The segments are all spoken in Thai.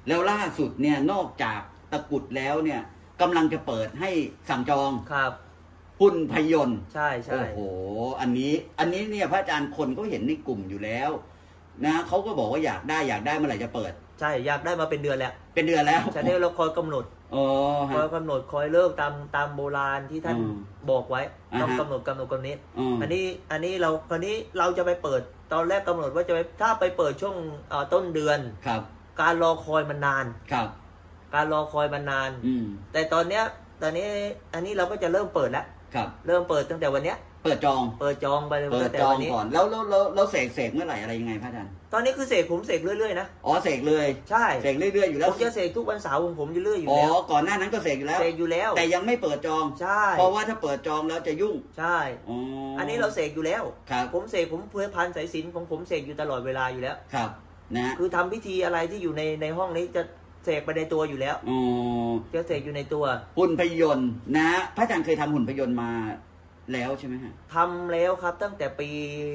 แล้วล่าสุดเนี่ยนอกจากตะกุดแล้วเนี่ยกำลังจะเปิดให้สั่งจองครับหุ่นพยนต์ใช่ใช่โอ้โหอันนี้เนี่ยพระอาจารย์คนก็เห็นในกลุ่มอยู่แล้วนะเขาก็บอกว่าอยากได้เมื่อไหร่จะเปิดใช่อยากได้มาเป็นเดือนแล้วใช่เนี่ยเราคอยกำหนดคอยกำหนดคอยเลิกตามโบราณที่ท่านบอกไว้ต้องกำหนดนี้อันนี้เราจะไปเปิดตอนแรกกำหนดว่าจะไปถ้าไปเปิดช่วงต้นเดือนครับการรอคอยมันนานครับการรอคอยมันนานแต่ตอนนี้อันนี้เราก็จะเริ่มเปิดแล้วครับเริ่มเปิดตั้งแต่วันนี้เปิดจองไปเลยตั้งแต่วันนี้ก่อนแล้วเสกเมื่อไหร่อะไรยังไงพระอาจารย์ตอนนี้คือผมเสกเรื่อยๆนะเสกเลยใช่เสกเรื่อยๆอยู่แล้วผมจะเสกทุกวันเสาร์ผมจะเรื่อยอยู่แล้วก่อนหน้านั้นก็เสกอยู่แล้วแต่ยังไม่เปิดจองใช่เพราะว่าถ้าเปิดจองแล้วจะยุ่งใช่อันนี้เราเสกอยู่แล้วผมเสกผมเพื่อพันสายสิญจน์ผมเสกอยู่ตลอดเวลาอยู่แล้วครับนะคือทำพิธีอะไรที่อยู่ในห้องนี้จะเสกไปในตัวอยู่แล้วจะเสกอยู่ในตัวหุ่นพยนต์นะพระอาจารย์เคยทำหุ่นพยนต์มาแล้วใช่ไหมฮะทำแล้วครับตั้งแต่ปี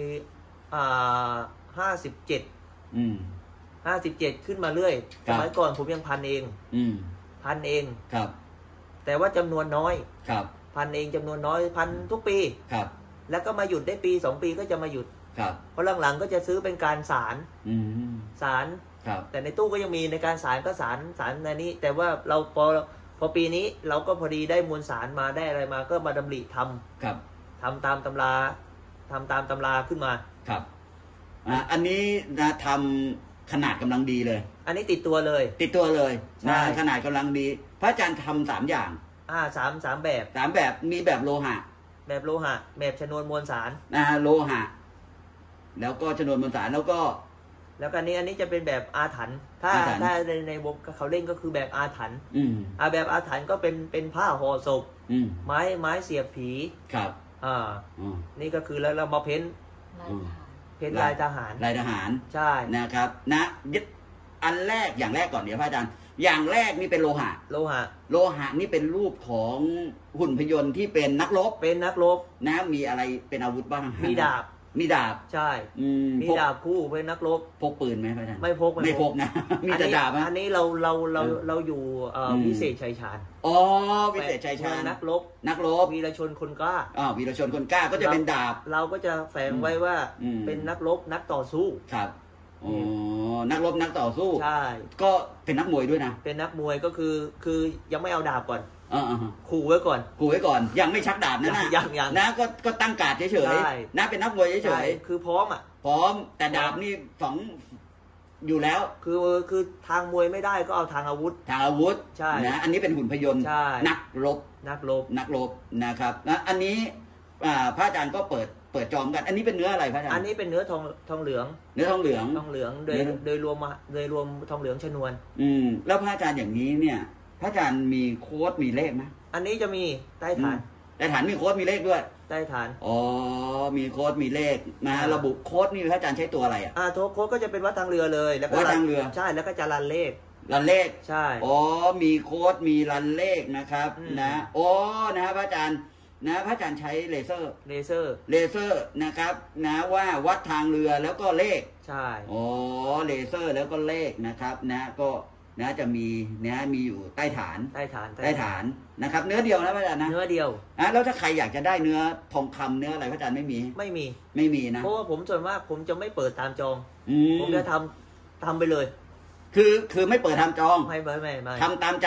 57ขึ้นมาเรื่อยสมัยก่อนผมยังพันเองครับแต่ว่าจำนวนน้อยครับพันเองจำนวนน้อยพันทุกปีครับแล้วก็มาหยุดได้ปี2 ปีก็จะมาหยุดครับเพราะหลังๆก็จะซื้อเป็นการสารแต่ในตู้ก็ยังมีในการสารก็สารในนี้แต่ว่าเราพอปีนี้เราก็พอดีได้มวลสารมาได้อะไรมาก็มาดำริทำตามตำราขึ้นมาครับอันนี้นะทำขนาดกำลังดีเลยอันนี้ติดตัวเลยนะขนาดกำลังดีพระอาจารย์ทำ3 อย่างสามแบบมีแบบโลหะแบบชนวนมวลสารโลหะแล้วก็ชนวนมวลสารแล้วก็อันนี้จะเป็นแบบอาถรรพ์ถ้าในวงเขาเล่นก็คือแบบอาถรรพ์แบบอาถรรพ์ก็เป็นผ้าห่อศพไม้เสียบผีครับนี่ก็คือแล้วเรามาเพ้นลายทหารใช่นะครับนะยึดอันแรกอย่างแรกก่อนเดี๋ยวพระอาจารย์อย่างแรกนี่เป็นโลหะนี่เป็นรูปของหุ่นพยนต์ที่เป็นนักรบนะมีอะไรเป็นอาวุธบ้างมีดาบใช่มีดาบคู่เป็นนักรบพกปืนไหมพระอาจารย์ไม่พกนะมีแต่ดาบอันนี้เราอยู่วิเศษชัยชาญวิเศษชัยชาญนักรบวีรชนคนกล้าวีรชนคนกล้าก็จะเป็นดาบเราก็จะแฝงไว้ว่าเป็นนักรบนักต่อสู้ครับนักรบนักต่อสู้ใช่ก็เป็นนักมวยด้วยนะเป็นนักมวยก็คือยังไม่เอาดาบก่อนขู่ไว้ก่อนยังไม่ชักดาบนะยังนะก็ตั้งการ์ดเฉยๆนะเป็นนักมวยเฉยๆคือพร้อมแต่ดาบนี่อยู่แล้วคือทางมวยไม่ได้ก็เอาทางอาวุธใช่นะอันนี้เป็นหุ่นพยนต์นักรบนะครับนะอันนี้พระอาจารย์ก็เปิดจองกันอันนี้เป็นเนื้ออะไรพระอาจารย์อันนี้เป็นเนื้อทองเหลืองโดยรวมทองเหลืองชนวนแล้วพระอาจารย์อย่างนี้เนี่ยพระอาจารย์มีโค้ดมีเลขไหมอันนี้จะมีใต้ฐานมีโค้ดมีเลขด้วยใต้ฐานมีโค้ดมีเลขนะระบุโค้ดนี่พระอาจารย์ใช้ตัวอะไรโค้ดก็จะเป็นวัดทางเรือเลยแล้วก็วัดทางเรือใช่แล้วก็จะรันเลขใช่มีโค้ดมีรันเลขนะครับนะนะพระอาจารย์นะพระอาจารย์ใช้เลเซอร์นะครับนะว่าวัดทางเรือแล้วก็เลขใช่เลเซอร์แล้วก็เลขนะครับนะก็นะจะมีมีอยู่ใต้ฐานนะครับเนื้อเดียวนะพระอาจารย์นะเนื้อเดียวแล้วถ้าใครอยากจะได้เนื้อทองคำเนื้ออะไรพระอาจารย์ไม่มีนะเพราะว่าผมส่วนมากผมจะไม่เปิดตามจองผมจะทำไปเลยคือไม่เปิดทำจองไม่ทำตามใจ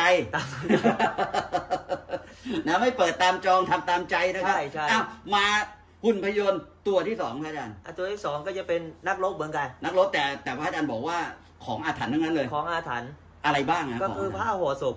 นะไม่เปิดตามจองทำตามใจนะครับมาหุ่นพยนต์ตัวที่2พระอาจารย์ตัวที่2ก็จะเป็นนักรบเหมือนกันนักรบแต่พระอาจารย์บอกว่าของอาถรรพ์ทั้งนั้นเลยของอาถรรพ์อะไรบ้างก็คือผ้าห่อศพ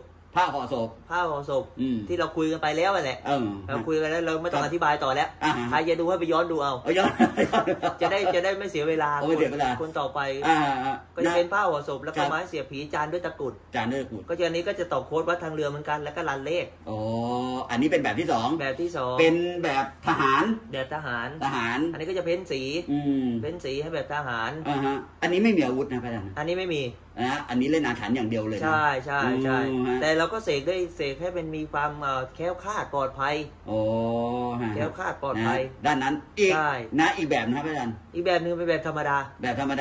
ที่เราคุยกันไปแล้วแหละเราคุยกันแล้วเราไม่ต้องอธิบายต่อแล้วใครจะดูให้ไปย้อนดูเอาจะได้ไม่เสียเวลาคนต่อไปก็จะเป็นผ้าห่อศพแล้วก็ไม้เสียบผีจานด้วยตะกุดก็จะนี้ก็จะตอกโค้ดวัดทางเรือเหมือนกันแล้วก็รันเลขอันนี้เป็นแบบที่2เป็นแบบทหารอันนี้ก็จะเพ้นสีให้แบบทหารอันนี้ไม่มีอาวุธนะพระอาจารย์อันนี้ไม่มีนะอันนี้เล่นอาถรรพ์อย่างเดียวเลยใช่แต่เราก็เสกให้เป็นมีความแคล้วคลาดปลอดภัยแคล้วคลาดปลอดภัยด้านนั้นอีกนะอีกแบบนะครับอาจารย์อีกแบบนึงเป็นแบบธรรมดา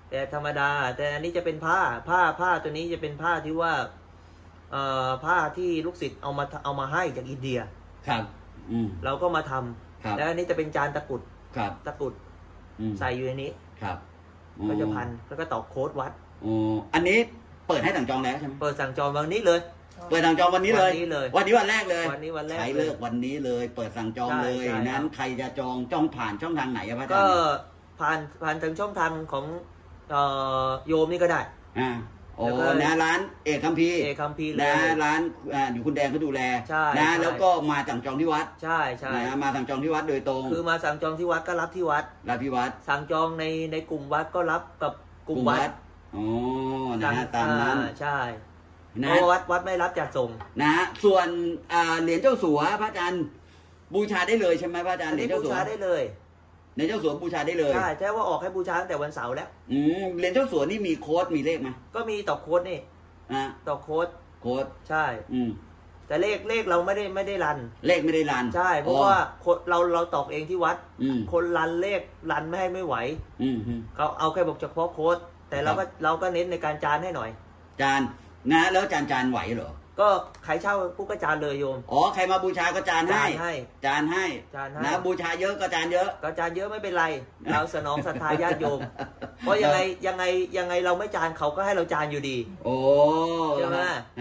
แต่ธรรมดาแต่อันนี้จะเป็นผ้าตัวนี้จะเป็นผ้าที่ว่าผ้าที่ลูกศิษย์เอามาให้จากอินเดียครับเราก็มาทำแล้วอันนี้จะเป็นจานตะกุดตะกุดใส่อยู่ในนี้ครับก็จะพันแล้วก็ตอกโค้ดวัดอันนี้เปิดให้สั่งจองแล้วใช่ไหมเปิดสั่งจองวันนี้เลยเปิดสั่งจองวันนี้เลยวันนี้วันแรกเลยวันนี้วันแรกใช้เลิกวันนี้เลยเปิดสั่งจองเลยนั้นใครจะจองผ่านช่องทางไหนครับอาจารย์ก็ผ่านทางช่องทางของโยมนี่ก็ได้โอ้นะร้านเอกคัมภีร์นะร้านอยู่คุณแดงก็ดูแลนะแล้วก็มาสั่งจองที่วัดใช่นะมาสั่งจองที่วัดโดยตรงคือมาสั่งจองที่วัดก็รับที่วัดสั่งจองในกลุ่มวัดก็รับกับกลุ่มวัดอ๋อนะตามนั้นใช่นะวัดไม่รับจัดส่งนะส่วนเหรียญเจ้าสัวพระอาจารย์บูชาได้เลยใช่ไหมพระอาจารย์เหรียญเจ้าสัวบูชาได้เลยในเจ้าสัวบูชาได้เลยใช่แต่ว่าออกให้บูชาตั้งแต่วันเสาร์แล้วเหรียญเจ้าสัวนี่มีโค้ดมีเลขไหมก็มีต่อโค้ดนี่ต่อโค้ดใช่แต่เลขเราไม่ได้รันเลขไม่ได้รันใช่เพราะว่าเราตอกเองที่วัดคนรันเลขรันไม่ไหวเขาเอาแค่บอกเฉพาะโค้ดแต่เราก็เน้นในการจานให้หน่อยจานนะแล้วจานไหวเหรอก็ใครเช่าปุ๊บก็จานเลยโยมใครมาบูชาก็จานให้จานให้นะบูชาเยอะก็จานเยอะไม่เป็นไรเราสนองศรัทธาญาติโยมเพราะยังไงเราไม่จานเขาก็ให้เราจานอยู่ดีใช่ไหม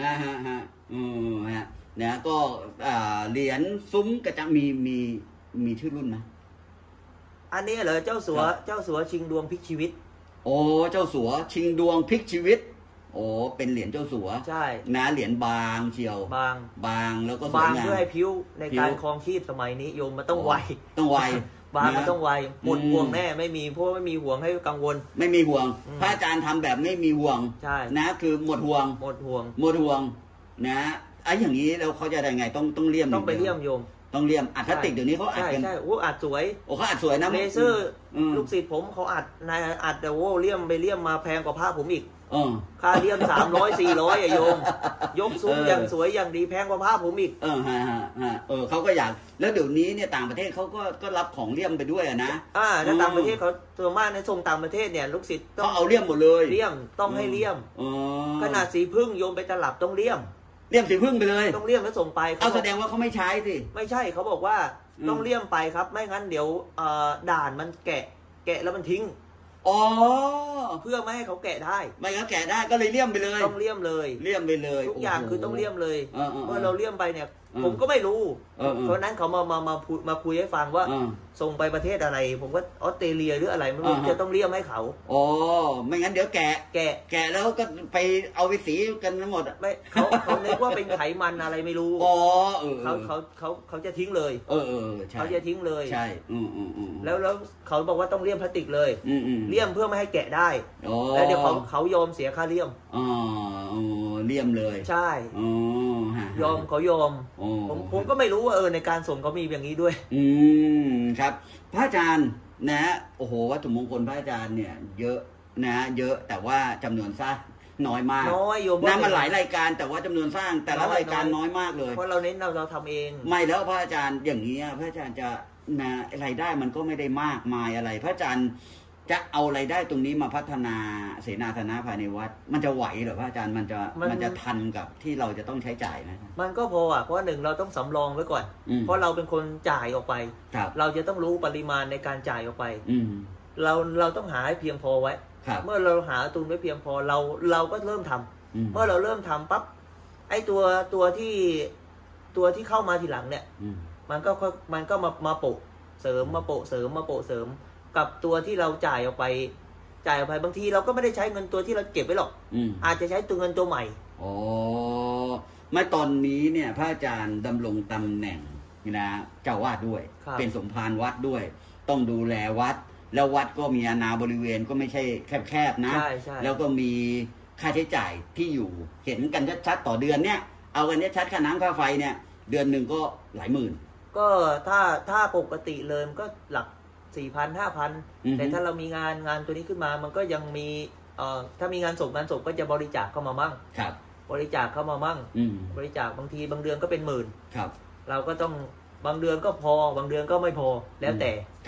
นะก็เหรียญซุ้มกระจังมีชื่อรุ่นไหมอันนี้เหรอเจ้าสัวชิงดวงพลิกชีวิตเจ้าสัวชิงดวงพลิกชีวิตเป็นเหรียญเจ้าสัวใช่นะเหรียญบางเชียวบางแล้วก็บางเพื่อให้ผิวในการครองชีพสมัยนี้โยมมันต้องไวบางมันต้องไวหมดห่วงแน่ไม่มีเพราะไม่มีห่วงให้กังวลไม่มีห่วงพระอาจารย์ทำแบบไม่มีห่วงใช่นะคือหมดห่วงนะไอ้อย่างนี้แล้วเขาจะได้ไงต้องเลี่ยมต้องไปเลี่ยมโยมต้องเลี่ยมอัดพลาสติกเดี๋ยวนี้เขาอัดกันใช่อัดสวยเขาอัดสวยนะเลเซอร์ลูกศิษย์ผมเขาอัดแต่เลี่ยมมาแพงกว่าผ้าผมอีกค่าเลี่ยม300-400โยมยกซุ้มอย่างสวยอย่างดีแพงกว่าผ้าผมอีกเขาก็อยากแล้วเดี๋ยวนี้เนี่ยต่างประเทศเขาก็รับของเลี่ยมไปด้วยนะแล้วต่างประเทศเขาตัวมากในส่งต่างประเทศเนี่ยลูกศิษย์เขาเอาเลี่ยมหมดเลยเลี่ยมต้องให้เลี่ยมขนาดสีพึ่งโยมไปตลับต้องเลี่ยมสีพึ่งไปเลยต้องเลี่ยมแล้วส่งไปเอาแสดงว่าเขาไม่ใช้สิไม่ใช่เขาบอกว่าต้องเลี่ยมไปครับไม่งั้นเดี๋ยวด่านมันแกะแล้วมันทิ้งเพื่อไม่ให้เขาแกะได้ไม่งั้นแกะได้ก็เลยเลี่ยมไปเลยต้องเลี่ยมเลยทุกอย่างคือต้องเลี่ยมเลยเมื่อเราเลี่ยมไปเนี่ยผมก็ไม่รู้เพราะนั้นเขามาคุยให้ฟังว่าส่งไปประเทศอะไรผมก็ออสเตรเลียหรืออะไรไม่รู้จะต้องเลี่ยมให้เขาไม่งั้นเดี๋ยวแกะแล้วก็ไปเอาไปสีกันทั้งหมดไม่เขาเรียกว่าเป็นไขมันอะไรไม่รู้เขาจะทิ้งเลยเขาจะทิ้งเลยใช่แล้วเขาบอกว่าต้องเลี่ยมพลาสติกเลยเลี่ยมเพื่อไม่ให้แกะได้แล้วเดี๋ยวเขายอมเสียค่าเลี่ยมเลี่ยมเลยใช่เขายอมผมก็ไม่รู้ว่าในการส่งเขามีอย่างนี้ด้วยครับพระอาจารย์นะโอ้โหวัตถุมงคลพระอาจารย์เนี่ยเยอะนะเยอะแต่ว่าจำนวนสร้างน้อยมากโยมนะมันหลายรายการแต่ว่าจำนวนสร้างแต่ละรายการน้อยมากเลยเพราะเราเน้นเราทำเองไม่แล้วพระอาจารย์อย่างนี้พระอาจารย์จะนะรายได้มันก็ไม่ได้มากมายอะไรพระอาจารย์จะเอารายได้ตรงนี้มาพัฒนาเสนาสนะภายในวัดมันจะไหวหรือพระอาจารย์มันจะทันกับที่เราจะต้องใช้จ่ายไหมมันก็พอเพราะหนึ่งเราต้องสำรองไว้ก่อนเพราะเราเป็นคนจ่ายออกไปเราจะต้องรู้ปริมาณในการจ่ายออกไปเราต้องหาให้เพียงพอไว้เมื่อเราหาทุนไว้เพียงพอเราก็เริ่มทำเมื่อเราเริ่มทำปั๊บไอ้ตัวที่เข้ามาทีหลังเนี่ยมันก็มาโปะเสริมมาโปะเสริมกับตัวที่เราจ่ายออกไปบางทีเราก็ไม่ได้ใช้เงินตัวที่เราเก็บไว้หรอกอาจจะใช้ตัวเงินตัวใหม่ไม่ตอนนี้เนี่ยพระอาจารย์ดำรงตำแหน่งนะเจ้าวาดด้วยเป็นสมภารวัดด้วยต้องดูแลวัดแล้ววัดก็มีอาณาบริเวณก็ไม่ใช่แคบๆนะแล้วก็มีค่าใช้จ่ายที่อยู่เห็นกันชัดๆต่อเดือนเนี่ยเอากันชัดค่าน้ำค่าไฟเนี่ยเดือนหนึ่งก็หลายหมื่นก็ถ้าปกติเลยมันก็หลัก4,000-5,000แต่ถ้าเรามีงานตัวนี้ขึ้นมามันก็ยังมีถ้ามีงานศพก็จะบริจาคเข้ามามั่งบริจาคเข้ามามั่งบริจาคบางทีบางเดือนก็เป็น10,000เราก็ต้องบางเดือนก็พอบางเดือนก็ไม่พอแล้วแต่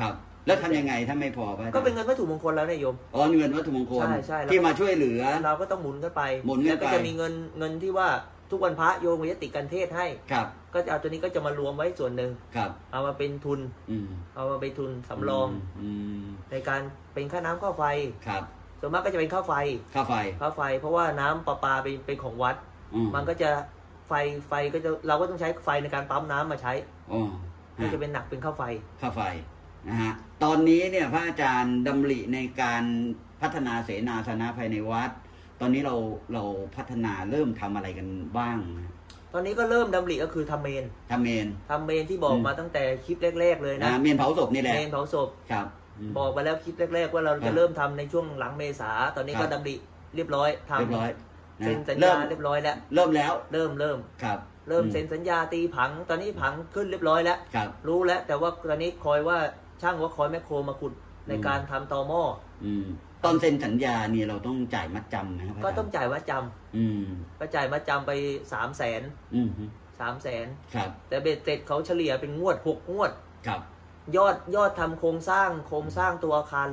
แล้วทำยังไงถ้าไม่พอก็เป็นเงินวัตถุมงคลแล้วนายโยมอ๋อเงินวัตถุมงคลใช่ที่มาช่วยเหลือเราก็ต้องหมุนกันไปแล้วก็จะมีเงินที่ว่าทุกวันพระโยมจะติดกันเทศให้ครับก็จะเอาตัวนี้ก็จะมารวมไว้ส่วนหนึ่งครับเอามาเป็นทุนเอามาเป็นทุนสำรองในการเป็นค่าน้ำค่าไฟครับส่วนมากก็จะเป็นค่าไฟเพราะว่าน้ำประปาเป็นของวัดมันก็จะไฟก็จะเราก็ต้องใช้ไฟในการปั๊มน้ำมาใช้ก็จะเป็นหนักเป็นค่าไฟนะฮะตอนนี้เนี่ยพระอาจารย์ดำริในการพัฒนาเสนาสนะภายในวัดตอนนี้เราพัฒนาเริ่มทำอะไรกันบ้างตอนนี้ก็เริ่มดำริก็คือทำเมนที่บอกมาตั้งแต่คลิปแรกๆเลยนะเมนเผาศพนี่แหละเมนเผาศพครับบอกไปแล้วคลิปแรกๆว่าเราจะเริ่มทำในช่วงหลังเมษาตอนนี้ก็ดำริเรียบร้อยทำเซ็นสัญญาเรียบร้อยแล้วเริ่มครับเริ่มเซ็นสัญญาตีผังตอนนี้ผังขึ้นเรียบร้อยแล้วรู้แล้วแต่ว่าตอนนี้คอยว่าช่างว่าคอยแมคโครมาขุดในการทำตอหม้อตอนเซ็นสัญญาเนี่ยเราต้องจ่ายมัดจำไหมครับก็ต้องจ่ายมัดจำก็จ่ายมัดจำไป300,000 ครับแต่เบ็ดเสร็จเขาเฉลี่ยเป็นงวด6 งวดครับยอดทำโครงสร้างตัวอาคาร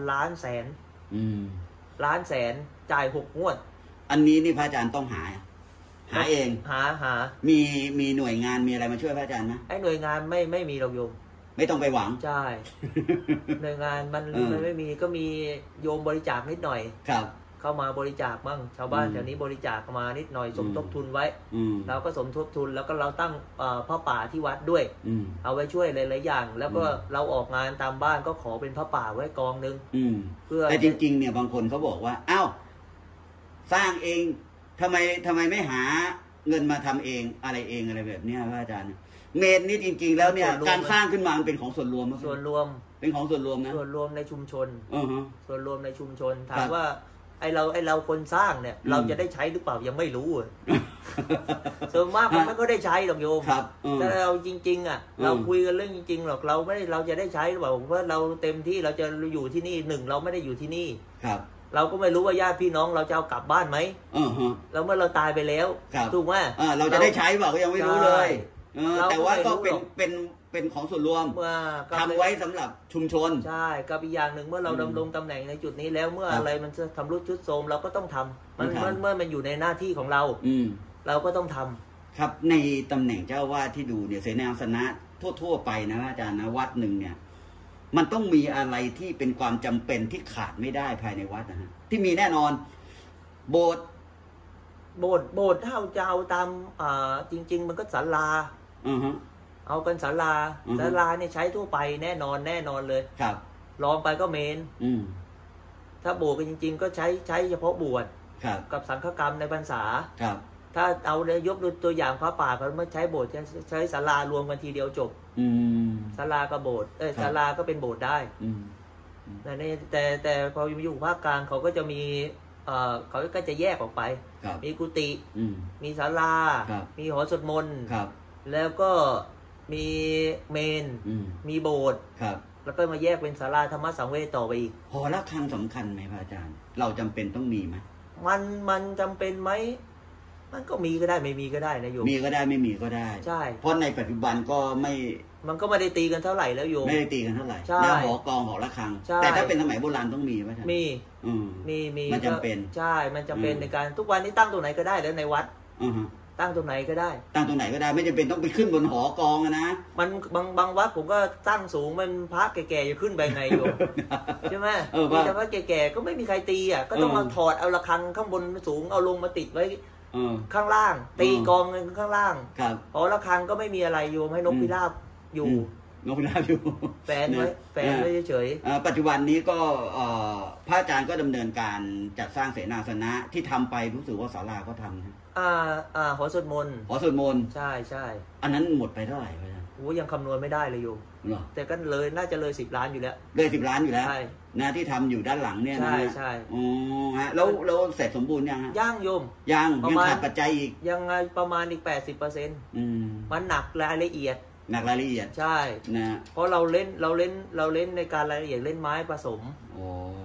1,100,000จ่าย6 งวดอันนี้นี่พระอาจารย์ต้องหาเองหามีหน่วยงานมีอะไรมาช่วยพระอาจารย์ไหมไอ้หน่วยงานไม่มีหรอกโยมไม่ต้องไปหวังใช่หน่วยงานมันไม่มีก็มีโยมบริจาคนิดหน่อยครับเข้ามาบริจาคบ้างชาวบ้านแถวนี้บริจาคมานิดหน่อยสมทบทุนไว้เราก็สมทบทุนแล้วก็เราตั้งผ้าป่าที่วัดด้วยเอาไว้ช่วยหลายๆอย่างแล้วก็เราออกงานตามบ้านก็ขอเป็นผ้าป่าไว้กองนึงเพื่อแต่จริงๆเนี่ยบางคนเขาบอกว่าอ้าวสร้างเองทำไมไม่หาเงินมาทำเองอะไรแบบนี้พระอาจารย์เมนนี่จริงๆแล้วเนี่ยการสร้างขึ้นมามันเป็นของส่วนรวมเป็นของส่วนรวมนะส่วนรวมในชุมชนส่วนรวมในชุมชนถามว่าไอเราคนสร้างเนี่ยเราจะได้ใช้หรือเปล่ายังไม่รู้ส่วนมากมันไม่ก็ได้ใช้หรอกโยมแต่เราจริงๆอ่ะเราคุยกันเรื่องจริงๆหรอกเราจะได้ใช้หรือเปล่าเพราะเราเต็มที่เราจะอยู่ที่นี่เราไม่ได้อยู่ที่นี่ครับเราก็ไม่รู้ว่าญาติพี่น้องเราจะเอากลับบ้านไหมแล้วเมื่อเราตายไปแล้วถูกไหมเราจะได้ใช้เปล่าก็ยังไม่รู้เลยแต่ว่าก็เป็นของส่วนรวมทำไว้สำหรับชุมชนใช่กับอีกอย่างหนึ่งเมื่อเราดำรงตำแหน่งในจุดนี้แล้วเมื่ออะไรมันจะทำรุดทรุดโทรมเราก็ต้องทำเมื่อมันอยู่ในหน้าที่ของเราเราก็ต้องทำครับในตำแหน่งเจ้าวาดที่ดูเนี่ยเสนาสนะทั่วไปนะอาจารย์นะวัดหนึ่งเนี่ยมันต้องมีอะไรที่เป็นความจำเป็นที่ขาดไม่ได้ภายในวัดนะฮะที่มีแน่นอนโบสถ์ถ้าจะเอาตามจริงๆมันก็ศาลาเอากันศาลาเนี่ยใช้ทั่วไปแน่นอนเลยครับลองไปก็เมนถ้าโบสถ์กันจริงๆก็ใช้เฉพาะบวชกับสังฆกรรมในพรรษาถ้าเอาเลยยกดูตัวอย่างพระป่าเขาไม่ใช้โบสถ์ใช้ศาลารวมกันทีเดียวจบศาลาก็โบสถ์ศาลาก็เป็นโบสถ์ได้แต่พออยู่ภาคกลางเขาก็จะมีเขาก็จะแยกออกไปมีกุฏิมีศาลามีหอสวดมนต์แล้วก็มีเมนมีโบสถ์แล้วก็มาแยกเป็นศาลาธรรมสังเวชต่อไปอีกหอระฆังสำคัญไหมพระอาจารย์เราจำเป็นต้องมีไหมมันจำเป็นไหมมันก็มีก็ได้ไม่มีก็ได้นะโยมมีก็ได้ไม่มีก็ได้ใช่เพราะในปัจจุบันก็มันก็ไม่ได้ตีกันเท่าไหร่แล้วโยมไม่ได้ตีกันเท่าไหร่แล้วหอกองหอระฆังแต่ถ้าเป็นสมัยโบราณต้องมีไหมมีมันจำเป็นใช่มันจำเป็นในการทุกวันนี้ตั้งตรงไหนก็ได้แล้วในวัดตั้งตรงไหนก็ได้ไม่จำเป็นต้องไปขึ้นบนหอกองนะมันบางวัดผมก็ตั้งสูงมันพระแก่ๆจะขึ้นไปไงโยมใช่ไหมแต่พระแก่ๆก็ไม่มีใครตีอ่ะก็ต้องมาถอดเอาระฆังข้างบนสูงเอาลงมาติดไว้ข้างล่างตีกองเงินข้างล่างพอระฆังก็ไม่มีอะไรโยมให้นกพิราบอยู่แฝงไว้เฉยปัจจุบันนี้ก็พระอาจารย์ก็ดำเนินการจัดสร้างเสนาสนะที่ทำไปรู้สึกว่าศาลาก็ทำนะหอสวดมนต์ใช่อันนั้นหมดไปเท่าไหร่พระอาจารย์โอ้ยังคำนวณไม่ได้เลยโยมแต่ก็เลยน่าจะเลย10 ล้านอยู่แล้วเลย10 ล้านอยู่แล้วนะที่ทำอยู่ด้านหลังเนี่ยนะใช่อ๋อฮะแล้วเสร็จสมบูรณ์ยังฮะยังโยมยังขาดปัจจัยอีกยังไงประมาณอีก 80%มันหนักรายละเอียดใช่นะเพราะเราเล่นในการรายละเอียดเล่นไม้ผสม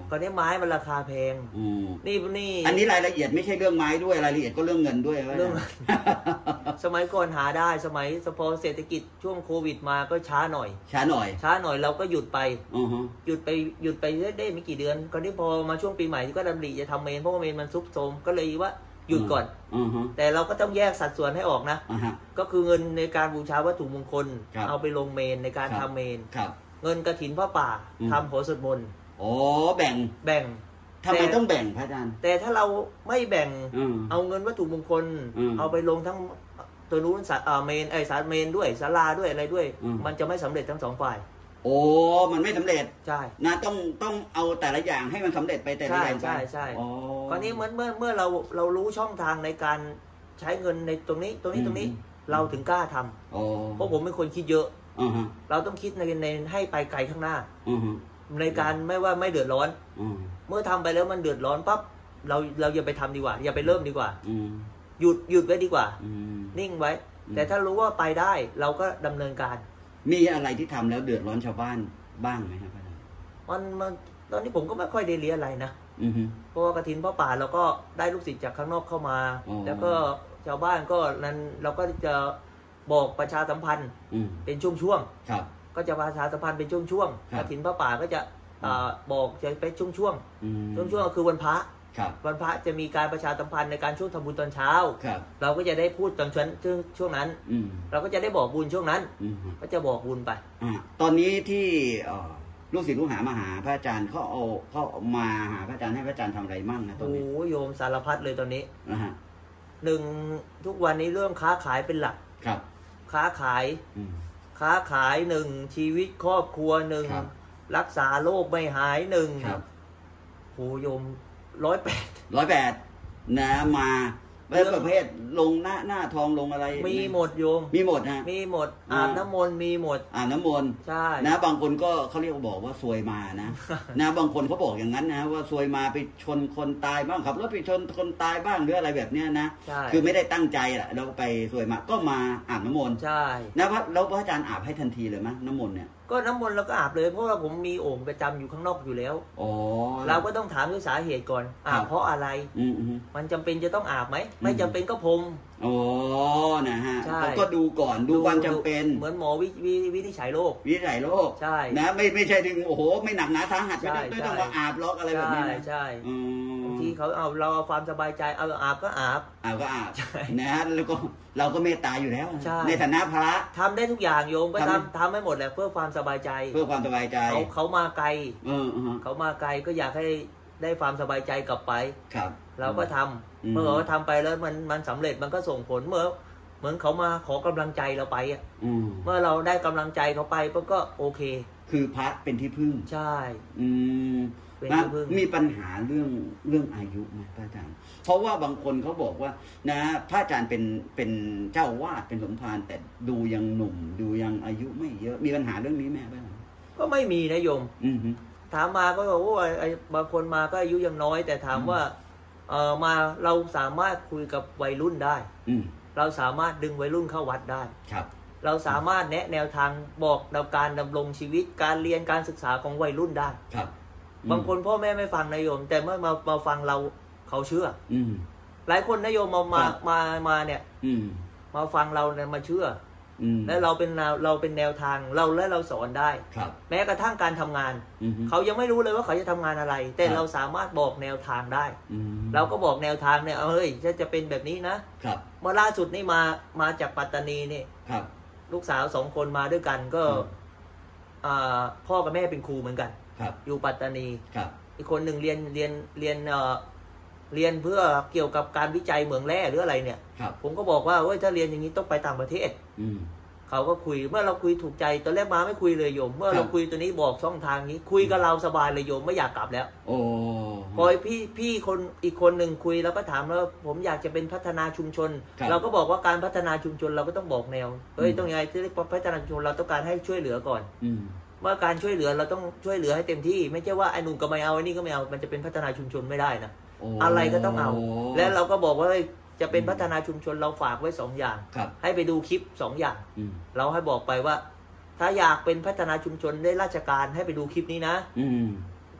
ก็นี้ไม้มันราคาแพงนี่อันนี้รายละเอียดไม่ใช่เรื่องไม้ด้วยรายละเอียดก็เรื่องเงินด้วยเรื่องสมัยก่อนหาได้สมัยพอเศรษฐกิจช่วงโควิดมาก็ช้าหน่อยเราก็หยุดไปหยุดไปได้ไม่กี่เดือนก็นี้พอมาช่วงปีใหม่ก็ดำริจะทำเมนเพราะว่าเมนมันซุบโทรมก็เลยว่าหยุดก่อนแต่เราก็ต้องแยกสัดส่วนให้ออกนะก็คือเงินในการบูชาวัตถุมงคลเอาไปลงเมนในการทำเมนเงินกฐินพระป่าทำโหสถมนต์แบ่งทำไมต้องแบ่งพระอาจารย์แต่ถ้าเราไม่แบ่งเอาเงินวัตถุมงคลเอาไปลงทั้งตัวนู้นเมนสารเมนด้วยศาลาด้วยอะไรด้วยมันจะไม่สำเร็จทั้งสองฝ่ายมันไม่สำเร็จใช่นะต้องเอาแต่ละอย่างให้มันสำเร็จไปแต่ละอย่างใช่คราวนี้เมื่อเรารู้ช่องทางในการใช้เงินในตรงนี้เราถึงกล้าทำเพราะผมเป็นคนคิดเยอะเราต้องคิดในให้ไปไกลข้างหน้าในการไม่ว่าไม่เดือดร้อนเมื่อทำไปแล้วมันเดือดร้อนปั๊บเราอย่าไปทำดีกว่าอย่าไปเริ่มดีกว่าหยุดไว้ดีกว่านิ่งไว้แต่ถ้ารู้ว่าไปได้เราก็ดำเนินการมีอะไรที่ทำแล้วเดือดร้อนชาวบ้านบ้างไหมครับมันตอนนี้ผมก็ไม่ค่อยได้เรียนอะไรนะเพราะว่ากฐินพระป่าเราก็ได้ลูกศิษย์จากข้างนอกเข้ามาแล้วก็ชาวบ้านก็นั้นเราก็จะบอกประชาสัมพันธ์เป็นช่วงๆก็จะประชาสัมพันธ์เป็นช่วงๆกฐินพระป่าก็จะบอกจะเป็นช่วงก็คือวันพระจะมีการประชาสัมพันธ์ในการช่วงทำบุญตอนเช้าเราก็จะได้พูดตอนช่วงนั้นเราก็จะได้บอกบุญช่วงนั้นก็จะบอกบุญไปตอนนี้ที่ลูกศิษย์ลูกหามาหาพระอาจารย์เขามาหาพระอาจารย์ให้พระอาจารย์ทำอะไรมั่งนะตอนนี้โยมสารพัดเลยตอนนี้หนึ่งทุกวันนี้เรื่องค้าขายเป็นหลักค้าขายหนึ่งชีวิตครอบครัวหนึ่งรักษาโรคไม่หายหนึ่งโยม 108นะมาแล้วประเภทลงหน้าทองลงอะไรมีหมดโยมมีหมดนะมีหมดอาบน้ำมนต์มีหมดอาบน้ำมนต์ใช่นะบางคนก็เขาเรียกบอกว่าซวยมานะนะบางคนเขาบอกอย่างนั้นนะว่าซวยมาไปชนคนตายบ้างขับรถไปชนคนตายบ้างหรืออะไรแบบเนี้ยนะคือไม่ได้ตั้งใจแหละเราไปซวยมาก็มาอาบน้ำมนต์ใช่นะแล้วพระอาจารย์อาบให้ทันทีเลยมั้ยน้ำมนต์เนี่ยก็น้ำมนต์เราก็อาบเลยเพราะว่าผมมีโอ่งประจำอยู่ข้างนอกอยู่แล้วเราก็ต้องถามด้วยสาเหตุก่อนอาบเพราะอะไรมันจำเป็นจะต้องอาบไหมไม่จำเป็นก็พรมนะฮะก็ดูก่อนดูความจำเป็นเหมือนหมอวินิจฉัยโรคใช่นะไม่ใช่ถึงโอ้โหไม่หนักหนาสาหัสไม่ต้องมาอาบล็อกอะไรแบบนี้ใช่บางทีเขาเราความสบายใจอาบก็อาบนะฮะแล้วก็เราก็เมตตาอยู่แล้วในฐานะพระทำได้ทุกอย่างโยมก็ทำให้หมดแหละเพื่อความสบายใจเขามาไกลเขามาไกลก็อยากให้ได้ความสบายใจกลับไปเราก็ทำเมื่อเราทำไปแล้วมันสำเร็จมันก็ส่งผลเหมือนเขามาขอกำลังใจเราไปอ่ะเมื่อเราได้กำลังใจเขาไปก็โอเคคือพระเป็นที่พึ่งใช่มีปัญหาเรื่องอายุไหมพระอาจารย์เพราะว่าบางคนเขาบอกว่านะพระอาจารย์เป็นเจ้าวาดเป็นสมภารแต่ดูยังหนุ่มดูยังอายุไม่เยอะมีปัญหาเรื่องนี้ไหมบ้างก็ไม่มีนะโยมถามมาก็บอกว่าบางคนมาก็อายุยังน้อยแต่ถามว่ามาเราสามารถคุยกับวัยรุ่นได้เราสามารถดึงวัยรุ่นเข้าวัดได้เราสามารถแนะแนวทางบอกการดำรงชีวิตการเรียนการศึกษาของวัยรุ่นได้บางคนพ่อแม่ไม่ฟังนายโยมแต่เมื่อมาฟังเราเขาเชื่อหลายคนนายโยมมาเนี่ยมาฟังเราเนี่ยมาเชื่อและเราเป็นแนวทางเราสอนได้แม้กระทั่งการทำงานเขายังไม่รู้เลยว่าเขาจะทำงานอะไรแต่เราสามารถบอกแนวทางได้เราก็บอกแนวทางเนี่ยเฮ้ยจะเป็นแบบนี้นะเมื่อล่าสุดนี่มาจากปัตตานีนี่ลูกสาว2 คนมาด้วยกันก็พ่อกับแม่เป็นครูเหมือนกันอยู่ปัตตานีอีกคนหนึ่งเรียนเพื่อเกี่ยวกับการวิจัยเหมืองแร่หรืออะไรเนี่ยผมก็บอกว่าถ้าเรียนอย่างนี้ต้องไปต่างประเทศเขาก็คุยเมื่อเราคุยถูกใจตอนแรกมาไม่คุยเลยโยมเมื่อเราคุยตัวนี้บอกช่องทางนี้คุยกับเราสบายเลยโยมไม่อยากกลับแล้วพอพี่คนอีกคนหนึ่งคุยแล้วก็ถามว่าผมอยากจะเป็นพัฒนาชุมชนเราก็บอกว่าการพัฒนาชุมชนเราก็ต้องบอกแนวต้องยังไงที่พัฒนาชุมชนเราต้องการให้ช่วยเหลือก่อนเมื่อการช่วยเหลือเราต้องช่วยเหลือให้เต็มที่ไม่ใช่ว่าไอ้หนุ่มก็ไม่เอาไอ้นี่ก็ไม่เอามันจะเป็นพัฒนาชุมชนไม่ได้นะอะไรก็ต้องเอาและเราก็บอกว่าจะเป็นพัฒนาชุมชนเราฝากไว้2 อย่างให้ไปดูคลิป2 อย่างเราให้บอกไปว่าถ้าอยากเป็นพัฒนาชุมชนได้ราชการให้ไปดูคลิปนี้นะ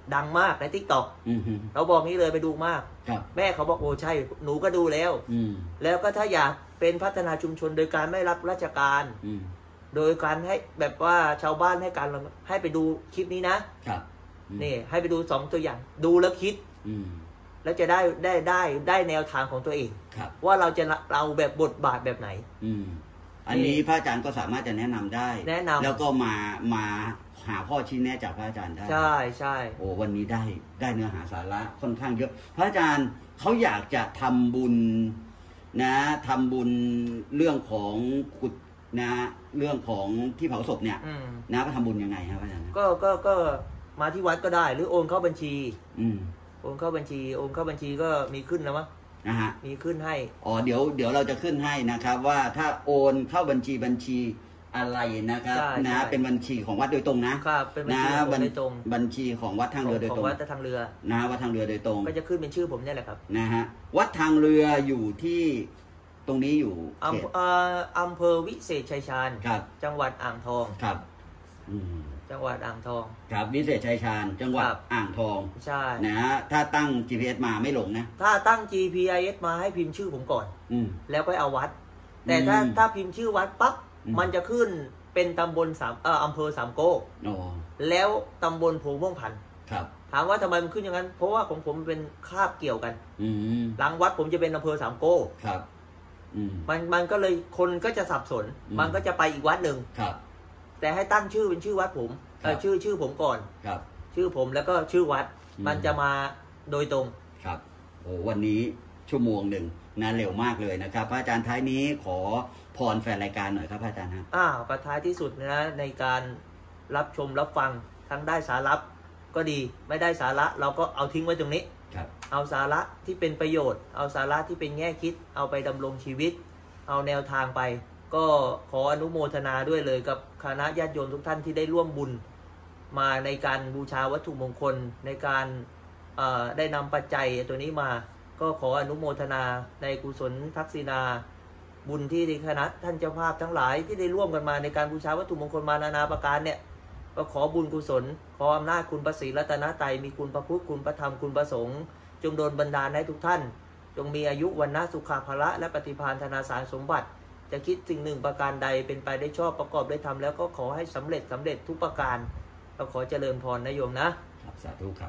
ดังมากในทิกตอกเราบอกนี้เลยไปดูมากแม่เขาบอกโอ้ใช่หนูก็ดูแล้วแล้วก็ถ้าอยากเป็นพัฒนาชุมชนโดยการไม่รับราชการโดยการให้แบบว่าชาวบ้านให้การให้ไปดูคลิปนี้นะครับนี่ให้ไปดู2 ตัวอย่างดูแล้วคิดแล้วจะได้แนวทางของตัวเองว่าเราจะเราแบบบทบาทแบบไหนอันนี้พระอาจารย์ก็สามารถจะแนะนำได้แล้วก็มาหาข้อชี้แนะจากพระอาจารย์ได้ใช่โอ้วันนี้ได้เนื้อหาสาระค่อนข้างเยอะพระอาจารย์เขาอยากจะทำบุญนะทำบุญเรื่องของกุฏนะเรื่องของที่เผาศพเนี่ยนะก็ทำบุญยังไงครับอาจารย์ก็มาที่วัดก็ได้หรือโอนเข้าบัญชีโอนเข้าบัญชีก็มีขึ้นแล้วมั้งนะฮะมีขึ้นให้เดี๋ยวเราจะขึ้นให้นะครับว่าถ้าโอนเข้าบัญชีอะไรนะครับนะเป็นบัญชีของวัดโดยตรงนะครับเป็นบัญชีโดยตรงบัญชีของวัดทางเรือโดยตรงวัดทางเรือนะวัดทางเรือโดยตรงก็จะขึ้นเป็นชื่อผมเนี่ยแหละครับนะฮะวัดทางเรืออยู่ที่ตรงนี้อยู่อำเภอวิเศษชัยชาญจังหวัดอ่างทองครับจังหวัดอ่างทองครับวิเศษชัยชาญจังหวัดอ่างทองใช่นะถ้าตั้ง GPS มาไม่หลงนะถ้าตั้ง GPS มาให้พิมพ์ชื่อผมก่อนแล้วก็เอาวัดแต่ถ้าพิมพ์ชื่อวัดปั๊บมันจะขึ้นเป็นตำบลอำเภอสามโก้แล้วตำบลโพม่วงพันถามว่าทำไมมันขึ้นอย่างนั้นเพราะว่าของผมเป็นคาบเกี่ยวกันหลังวัดผมจะเป็นอำเภอสามโก้มันก็เลยคนก็จะสับสนมันก็จะไปอีกวัดหนึ่งแต่ให้ตั้งชื่อเป็นชื่อวัดผมชื่อผมก่อนชื่อผมแล้วก็ชื่อวัดมันจะมาโดยตรงครับโอ้วันนี้ชั่วโมงหนึ่งนะเร็วมากเลยนะครับพระอาจารย์ท้ายนี้ขอพรแฟนรายการหน่อยครับพระอาจารย์ครับประท้ายที่สุดนะในการรับชมรับฟังทั้งได้สาระก็ดีไม่ได้สาระเราก็เอาทิ้งไว้ตรงนี้เอาสาระที่เป็นประโยชน์เอาสาระที่เป็นแง่คิดเอาไปดำรงชีวิตเอาแนวทางไปก็ขออนุโมทนาด้วยเลยกับคณะญาติโยมทุกท่านที่ได้ร่วมบุญมาในการบูชาวัตถุมงคลในการได้นำปัจจัยตัวนี้มาก็ขออนุโมทนาในกุศลทักษิณาบุญที่คณะท่านเจ้าภาพทั้งหลายที่ได้ร่วมกันมาในการบูชาวัตถุมงคลมานานาประการเนี่ยก็ขอบุญกุศลขออำนาจคุณพระศรีรัตนตรัยมีคุณพระพุทธคุณพระธรรมคุณพระสงฆ์จงโดลบันดาลให้ทุกท่านจงมีอายุวันนะสุขภาละและปฏิภาณธนาสารสมบัติจะคิดสิ่งหนึ่งประการใดเป็นไปได้ชอบประกอบได้ทำแล้วก็ขอให้สำเร็จทุกประการก็ขอเจริญพรนะโยมนะครับสาธุครับ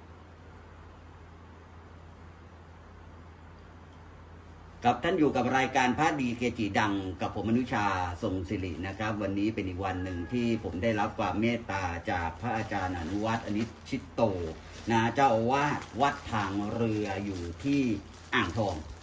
กับท่านอยู่กับรายการพระดีเกจิดังกับผมอนุชาทรงศิรินะครับวันนี้เป็นอีกวันหนึ่งที่ผมได้รับความเมตตาจากพระอาจารย์อนุวัฒน์อนิชิตโตนะเจ้าอาวาสวัดทางเรืออยู่ที่อ่างทอง